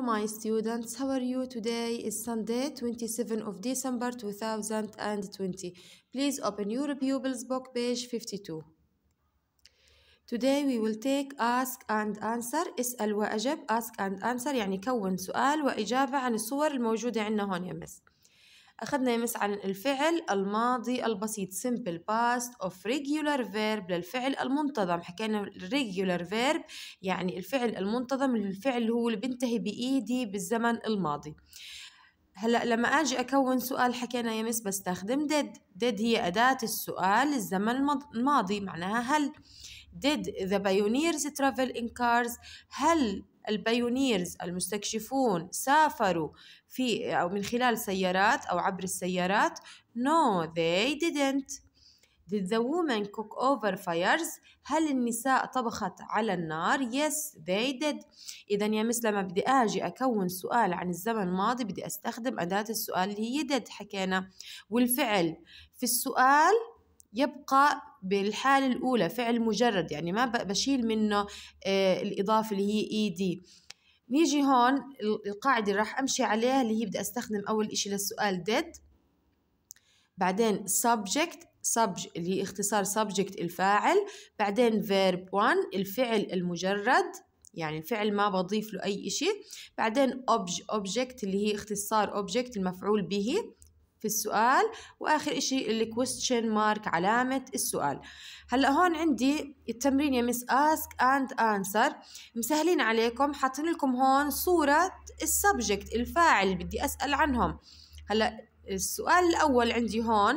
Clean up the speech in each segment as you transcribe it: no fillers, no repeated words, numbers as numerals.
my students, how are you? Today is Sunday, 27th of December 2020. Please open your pupils book page 52. Today we will take ask and answer. اسأل وأجب. Ask and answer يعني كون سؤال وإجابة عن الصور الموجودة عندنا هون يا مس. أخذنا يا مس عن الفعل الماضي البسيط simple past of regular verb للفعل المنتظم. حكينا regular verb يعني الفعل المنتظم، الفعل اللي هو اللي بينتهي بإيدي بالزمن الماضي. هلأ لما أجي أكون سؤال حكينا يا مس بستخدم did هي أداة السؤال للزمن الماضي، معناها هل. did the pioneers travel in cars؟ هل البايونيرز المستكشفون سافروا في أو من خلال سيارات أو عبر السيارات؟ No they didn't. Did the women cook over fires؟ هل النساء طبخت على النار؟ Yes they did. إذا يا مس لما بدي أجي أكون سؤال عن الزمن الماضي بدي أستخدم أداة السؤال اللي هي did حكينا، والفعل في السؤال يبقى بالحالة الأولى فعل مجرد، يعني ما بشيل منه الإضافة اللي هي إيدي. نيجي هون القاعدة اللي راح أمشي عليها اللي هي بدي أستخدم أول إشي للسؤال did، بعدين subject اللي هي اختصار subject الفاعل، بعدين verb 1 الفعل المجرد يعني الفعل ما بضيف له أي إشي، بعدين object اللي هي اختصار object المفعول به في السؤال، وآخر إشي اللي question mark علامة السؤال. هلأ هون عندي التمرين يا مس ask and answer، مسهلين عليكم، حاطين لكم هون صورة السبجكت الفاعل اللي بدي أسأل عنهم. هلأ السؤال الأول عندي هون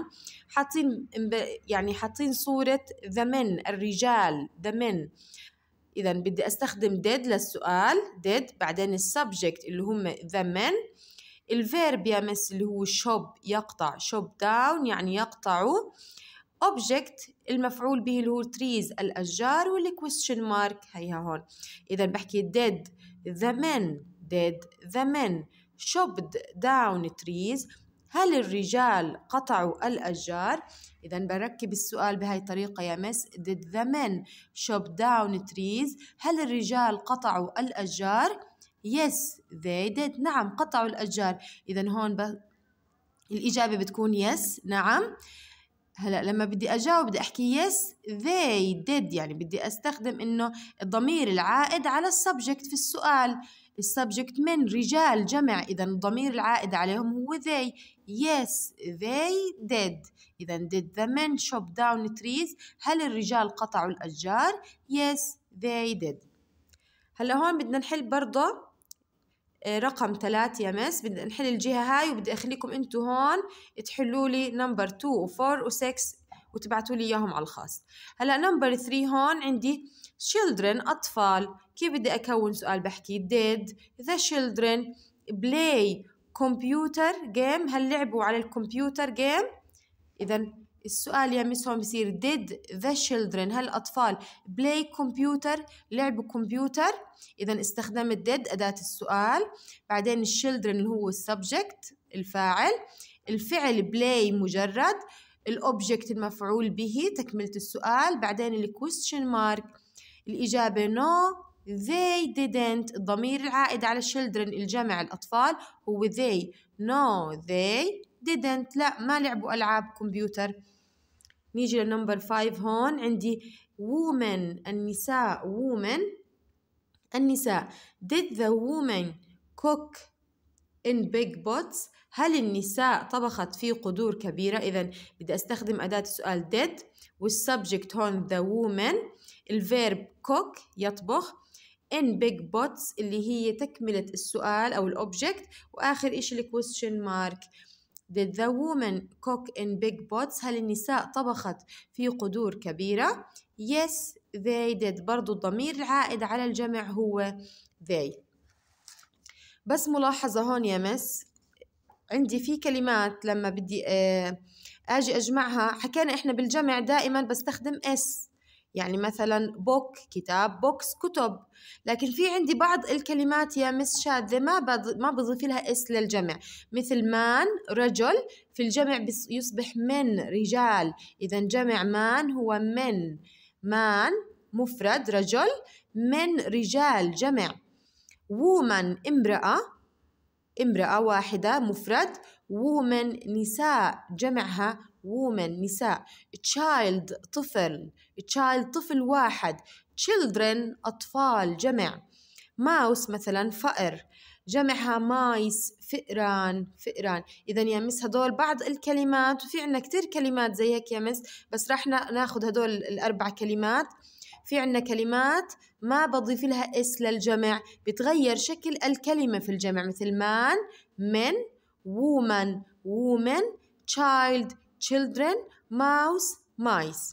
حاطين صورة the men الرجال the men. إذا بدي أستخدم did للسؤال did، بعدين السبجكت اللي هم the men، الفيرب يا مس اللي هو shop يقطع shop down يعني يقطعوا، object المفعول به اللي هو trees الأشجار، واللي question mark هيها هون. إذا بحكي did the men chopped down trees؟ هل الرجال قطعوا الأشجار؟ إذا بركب السؤال بهاي الطريقة يا مس did the men chop down trees؟ هل الرجال قطعوا الأشجار؟ Yes they did. نعم قطعوا الأشجار. إذا هون الإجابة بتكون yes نعم. هلأ لما بدي أجاوب بدي أحكي yes they did، يعني بدي أستخدم إنه الضمير العائد على السبجكت في السؤال. السبجكت من رجال جمع، إذا الضمير العائد عليهم هو they. yes they did. إذا did the men chop down trees؟ هل الرجال قطعوا الأشجار؟ yes they did. هلأ هون بدنا نحل برضه رقم 3 يا مس، بدنا نحل الجهة هاي وبدي أخليكم أنتوا هون تحلوا لي نمبر 2 و4 و6 وتبعتوا لي إياهم على الخاص. هلأ نمبر 3 هون عندي children أطفال. كيف بدي أكون سؤال؟ بحكي did the children play computer game؟ هل لعبوا على الكمبيوتر game؟ إذا السؤال يا مس هون بصير did the children هل الأطفال play computer لعبوا كمبيوتر؟ إذا استخدمت did أداة السؤال، بعدين children اللي هو subject الفاعل، الفعل play مجرد، الأوبجكت المفعول به تكملة السؤال، بعدين question mark الإجابة no they didn't. الضمير العائد على children الجمع الأطفال هو they. no they didn't لا ما لعبوا ألعاب كمبيوتر. نيجي لنمبر 5 هون عندي women النساء women النساء did the women cook in big pots؟ هل النساء طبخت في قدور كبيرة؟ إذا بدي أستخدم أداة السؤال did، والسبجكت هون the woman، الفيرب cook يطبخ، in big pots اللي هي تكملة السؤال أو الأوبجكت، وآخر إشي question mark. did the woman cook in big pots؟ هل النساء طبخت في قدور كبيرة؟ yes they did. برضو الضمير العائد على الجمع هو they. بس ملاحظة هون يا مس عندي في كلمات لما بدي أجي أجمعها، حكينا إحنا بالجمع دائما بستخدم اس، يعني مثلا book كتاب، books كتب، لكن في عندي بعض الكلمات يا مس شاذة ما بضيف لها اس للجمع، مثل man رجل في الجمع يصبح من رجال، إذا جمع man هو من، man مفرد رجل، من رجال جمع. woman امرأة واحدة مفرد. woman نساء جمعها woman نساء. child طفل واحد. children أطفال جمع. mouse مثلا فأر جمعها مايس فئران. إذا يا مس هدول بعض الكلمات، وفي عنا كتير كلمات زي هيك يا مس، بس راح ناخد هدول الأربع كلمات. في عنا كلمات ما بضيف لها اس للجمع، بتغير شكل الكلمة في الجمع، مثل man men woman child children mouse mice.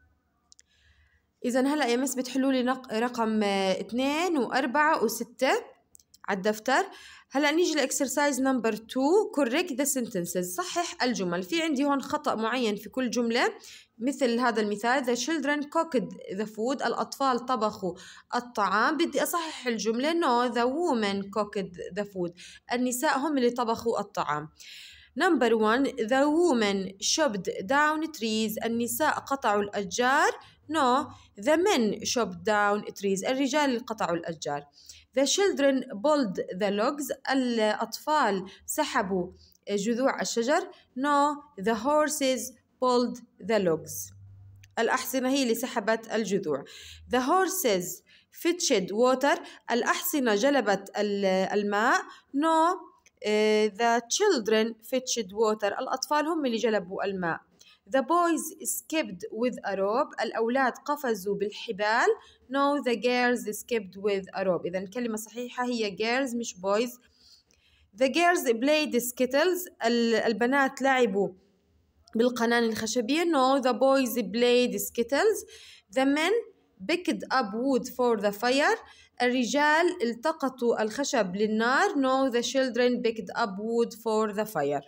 إذا هلأ يا مس بتحلوا لي رقم 2 و4 و6 على الدفتر. هلأ نيجي لإكسرسايز نمبر 2 correct the sentences. صحح الجمل. في عندي هون خطأ معين في كل جملة، مثل هذا المثال the children cooked the food. الأطفال طبخوا الطعام. بدي أصحح الجملة no the women cooked the food. النساء هم اللي طبخوا الطعام. نمبر 1 the women chopped down trees. النساء قطعوا الأشجار. no the men chopped down trees. الرجال اللي قطعوا الأشجار. the children pulled the logs. الأطفال سحبوا جذوع الشجر. no the horses pulled the logs. الأحصنة هي اللي سحبت الجذوع. the horses fetched water. الأحصنة جلبت الماء. no the children fetched water. الأطفال هم اللي جلبوا الماء. the boys escaped with a rope. الأولاد قفزوا بالحبال. no the girls escaped with a rope. إذا الكلمة صحيحة هي girls مش boys. the girls played skittles. البنات لعبوا بالقنان الخشبية. no the boys played skittles. the men picked up wood for the fire. الرجال التقطوا الخشب للنار. no the children picked up wood for the fire.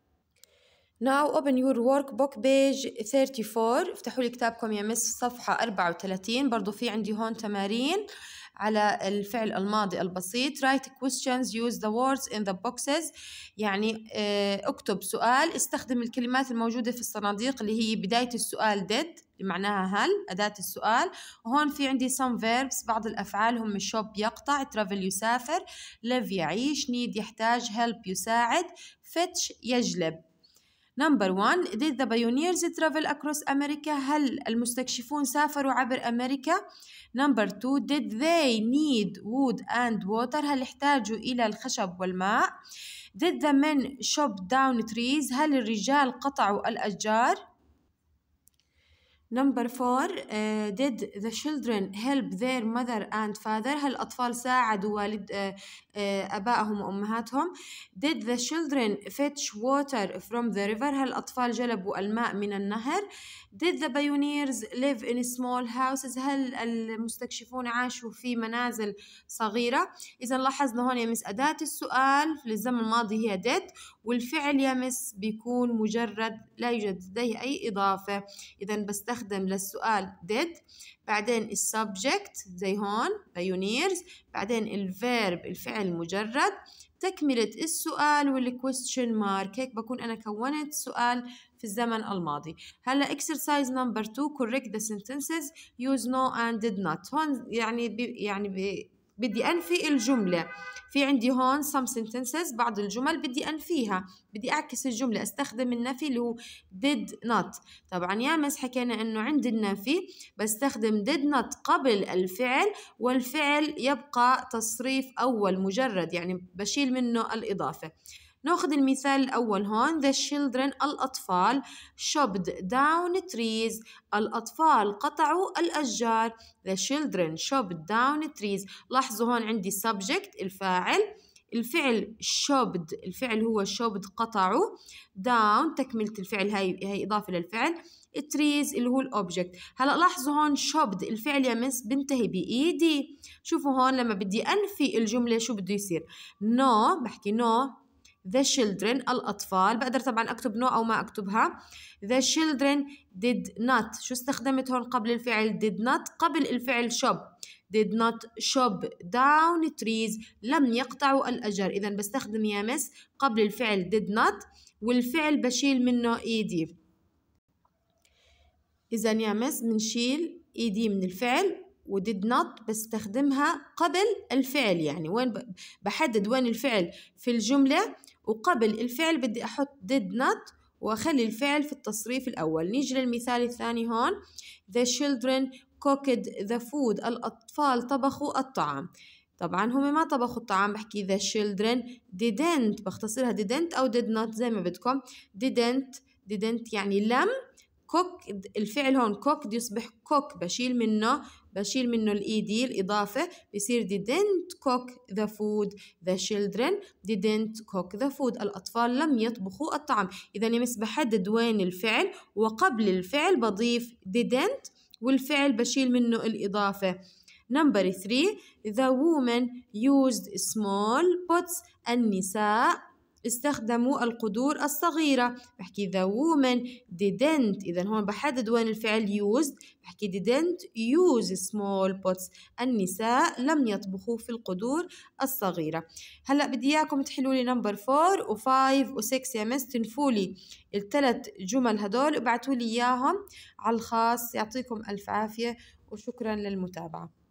Now open your workbook page 34. افتحوا لي كتابكم يا مس صفحة 34. برضو في عندي هون تمارين على الفعل الماضي البسيط. write questions use the words in the boxes. يعني اكتب سؤال، استخدم الكلمات الموجودة في الصناديق اللي هي بداية السؤال did اللي معناها هل، أداة السؤال. وهون في عندي some verbs بعض الأفعال هم shop يقطع، travel يسافر، live يعيش، need يحتاج، help يساعد، fetch يجلب. Number 1 did the pioneers travel across America. هل المستكشفون سافروا عبر أمريكا؟ Number 2 did they need wood and water. هل احتاجوا إلى الخشب والماء؟ Did the men chop down trees. هل الرجال قطعوا الأشجار؟ Number 4 did the children help their mother and father. هل الأطفال ساعدوا آبائهم وأمهاتهم؟ Did the children fetch water from the river. هل الأطفال جلبوا الماء من النهر؟ Did the pioneers live in small houses. هل المستكشفون عاشوا في منازل صغيرة؟ إذا لاحظنا هون يا مس أداة السؤال للزمن الماضي هي did، والفعل يا مس بيكون مجرد لا يوجد لديه أي إضافة. إذا بستخدم للسؤال did، بعدين السبجكت زي هون pioneers، بعدين الفيرب الفعل مجرد، تكملة السؤال والquestion mark. هيك بكون أنا كونت سؤال في الزمن الماضي. هلا exercise number 2 correct the sentences use no and did not. هون بدي أنفي الجملة. في عندي هون some sentences بعض الجمل بدي أنفيها، بدي أعكس الجملة، أستخدم النفي اللي هو did not. طبعا يا مس حكينا إنه عند النفي بستخدم did not قبل الفعل، والفعل يبقى تصريف أول مجرد، يعني بشيل منه الإضافة. ناخذ المثال الأول هون the children الأطفال chopped down trees. الأطفال قطعوا الأشجار. the children chopped down trees. لاحظوا هون عندي subject الفاعل، الفعل chopped الفعل هو chopped قطعوا، down تكملة الفعل هي إضافة للفعل، trees اللي هو الأوبجكت. هلا لاحظوا هون chopped الفعل يا مس بنتهي بإيدي. شوفوا هون لما بدي أنفي الجملة شو بده يصير؟ no بحكي no the children الأطفال، بقدر طبعا أكتب no أو ما أكتبها. the children did not، شو استخدمت هون قبل الفعل did not؟ قبل الفعل shop did not chop down trees، لم يقطعوا الأشجار. إذا بستخدم يا مس قبل الفعل did not، والفعل بشيل منه إيدي. إذا يا مس بنشيل إيدي من الفعل و did not بستخدمها قبل الفعل، يعني وين بحدد وين الفعل في الجملة، وقبل الفعل بدي أحط did not وأخلي الفعل في التصريف الأول. نيجي للمثال الثاني هون. The children cooked the food. الأطفال طبخوا الطعام. طبعا هم ما طبخوا الطعام، بحكي the children didn't، بختصرها didn't أو did not زي ما بدكم. didn't يعني لم. cook الفعل هون cooked يصبح cook، بشيل منه الإيدي الإضافة، بيصير didn't cook the food. the children didn't cook the food. الأطفال لم يطبخوا الطعام. إذا يمس بحدد وين الفعل، وقبل الفعل بضيف didn't، والفعل بشيل منه الإضافة. Number 3. The woman used small pots. النساء استخدموا القدور الصغيرة. بحكي the woman didn't، إذا هون بحدد وين الفعل used، بحكي didn't use small pots. النساء لم يطبخوا في القدور الصغيرة. هلأ بدي إياكم تحلوا لي number 4 و5 و6 يا مس، تنفوا لي الثلاث جمل هدول وابعتوا لي إياهم على الخاص. يعطيكم ألف عافية وشكرا للمتابعة.